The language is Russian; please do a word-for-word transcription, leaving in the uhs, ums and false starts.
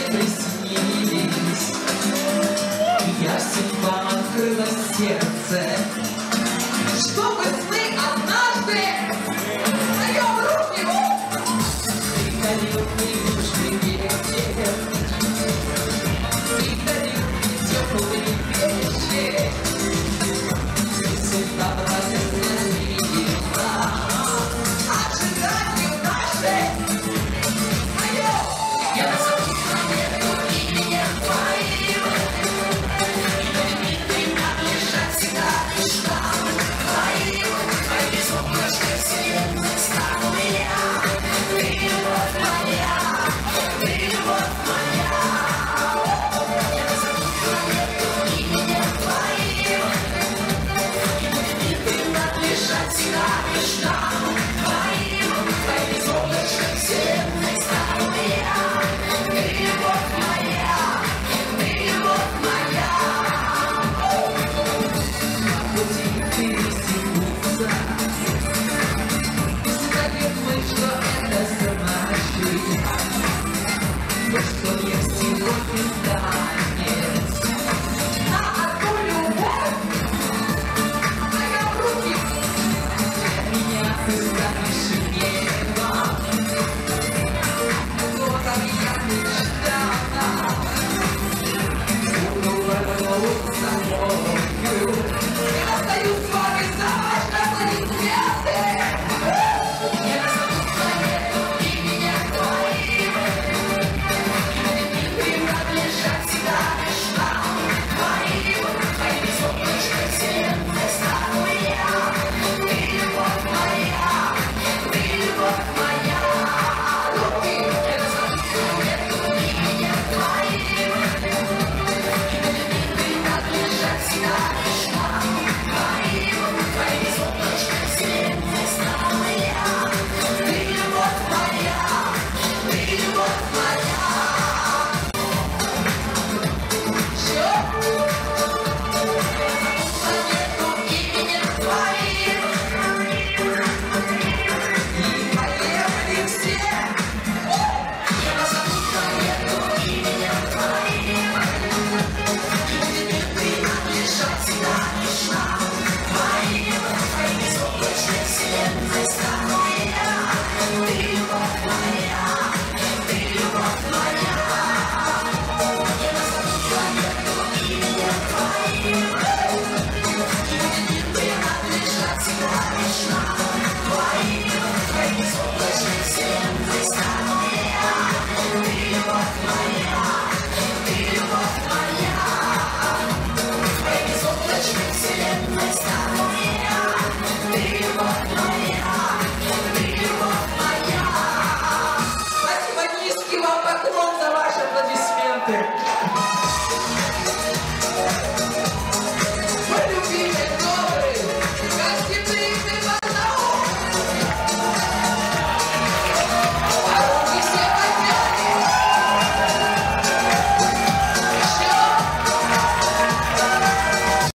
приснились. Я всегда открыла сердце, чтобы сны однажды вдвоем руки ты дарил мне южный ветер, ты дарил мне теплые вещи, ты всегда разозлила ожиданию нашей. Я назову планету именем твоим, и ты принадлежат всегда лишь нам твоим. Твоей солнышкой вселенной стану я. Ты любовь моя, ты любовь моя. Я назову планету именем твоим, и ты принадлежат всегда лишь нам твоим. Твоей солнышкой вселенной стану я. Что это сама жизнь, что я